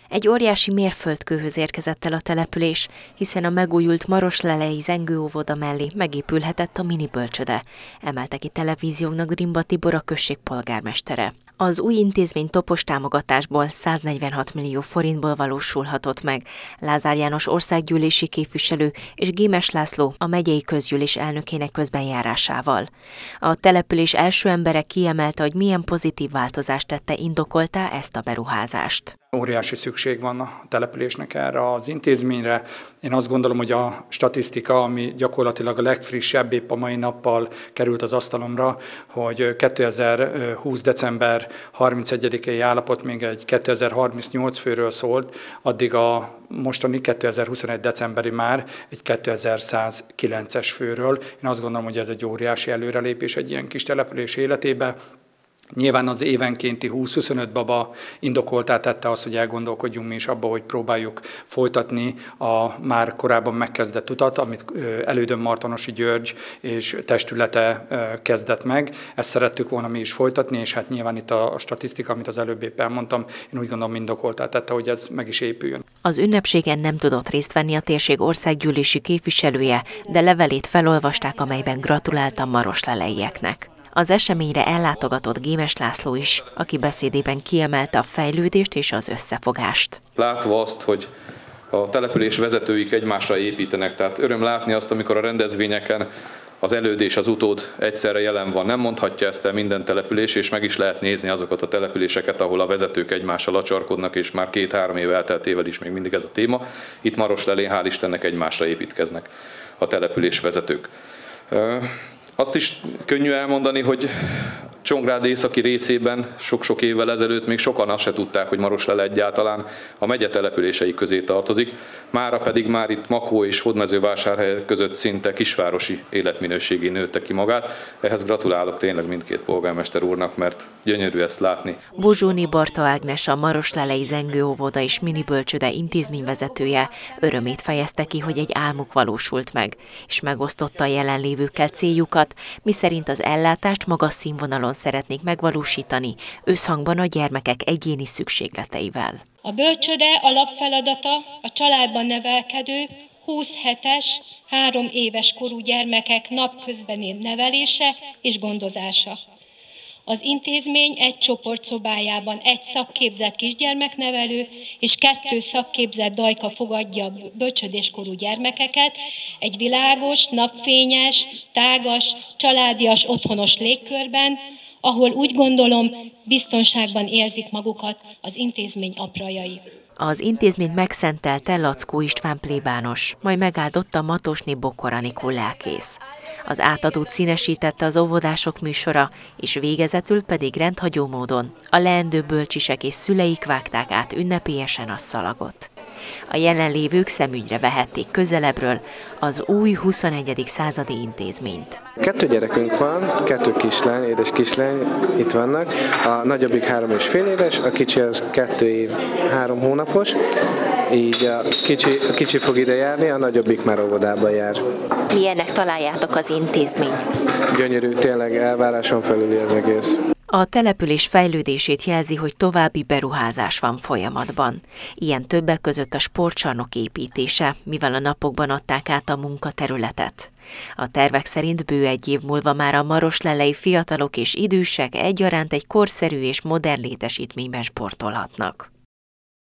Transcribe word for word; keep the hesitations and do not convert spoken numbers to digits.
Egy óriási mérföldkőhöz érkezett el a település, hiszen a megújult Maroslelei Zengőóvoda mellé megépülhetett a mini bölcsöde, emelte ki televíziónknak Drimba Tibor, a község polgármestere. Az új intézmény topos támogatásból száznegyvenhat millió forintból valósulhatott meg. Lázár János országgyűlési képviselő és Gémes László a megyei közgyűlés elnökének közbenjárásával. A település első embere kiemelte, hogy milyen pozitív változást tette indokoltá ezt a beruházást. Óriási szükség van a településnek erre az intézményre. Én azt gondolom, hogy a statisztika, ami gyakorlatilag a legfrissebb, épp a mai nappal került az asztalomra, hogy kétezer-húsz. december harmincegyedikai állapot még egy kétezer-harmincnyolc főről szólt, addig a mostani kétezer-huszonegy. decemberi már egy kétezer-százkilences főről. Én azt gondolom, hogy ez egy óriási előrelépés egy ilyen kis település életébe. Nyilván az évenkénti húsz-huszonöt baba indokoltá tette azt, hogy elgondolkodjunk mi is abba, hogy próbáljuk folytatni a már korábban megkezdett utat, amit elődöm Martonosi György és testülete kezdett meg. Ezt szerettük volna mi is folytatni, és hát nyilván itt a statisztika, amit az előbb épp elmondtam, én úgy gondolom indokoltá tette, hogy ez meg is épüljön. Az ünnepségen nem tudott részt venni a térség országgyűlési képviselője, de levelét felolvasták, amelyben gratulálta a marosleleieknek. Az eseményre ellátogatott Gémes László is, aki beszédében kiemelte a fejlődést és az összefogást. Látva azt, hogy a település vezetőik egymásra építenek, tehát öröm látni azt, amikor a rendezvényeken az előd és az utód egyszerre jelen van. Nem mondhatja ezt el minden település, és meg is lehet nézni azokat a településeket, ahol a vezetők egymással acsarkodnak, és már két-három év elteltével is még mindig ez a téma. Itt Maroslelén hál' Istennek egymásra építkeznek a település vezetők. Azt is könnyű elmondani, hogy Csongrád északi részében sok-sok évvel ezelőtt még sokan azt se tudták, hogy Maroslele egyáltalán a megye települései közé tartozik, mára pedig már itt Makó és Hódmezővásárhely között szinte kisvárosi életminőségé nőtte ki magát. Ehhez gratulálok tényleg mindkét polgármester úrnak, mert gyönyörű ezt látni. Bozsóni Barta Ágnes, a Maroslelei Zengőóvoda és minibölcsöde intézményvezetője örömét fejezte ki, hogy egy álmuk valósult meg, és megosztotta a jelenlévőkkel céljukat, miszerint az ellátást magas színvonalon szeretnék megvalósítani, összhangban a gyermekek egyéni szükségleteivel. A bölcsöde alapfeladata a családban nevelkedő húsz hetes, három éves korú gyermekek napközbeni nevelése és gondozása. Az intézmény egy csoportszobájában egy szakképzett kisgyermeknevelő és kettő szakképzett dajka fogadja a bölcsödéskorú gyermekeket egy világos, napfényes, tágas, családias, otthonos légkörben, ahol úgy gondolom, biztonságban érzik magukat az intézmény aprajai. Az intézményt megszentelte Lackó István plébános, majd megáldotta Matosné Bokor Anikó lelkész. Az átadót színesítette az óvodások műsora, és végezetül pedig rendhagyó módon a leendő bölcsisek és szüleik vágták át ünnepélyesen a szalagot. A jelenlévők szemügyre vehették közelebbről az új huszonegyedik századi intézményt. Kettő gyerekünk van, kettő kislány, édes kislány itt vannak. A nagyobbik három és fél éves, a kicsi az kettő év, három hónapos. Így a kicsi, a kicsi fog ide járni, a nagyobbik már óvodába jár. Milyennek találjátok az intézmény? Gyönyörű, tényleg elváráson felüli az egész. A település fejlődését jelzi, hogy további beruházás van folyamatban. Ilyen többek között a sportcsarnok építése, mivel a napokban adták át a munkaterületet. A tervek szerint bő egy év múlva már a maroslelei fiatalok és idősek egyaránt egy korszerű és modern létesítményben sportolhatnak.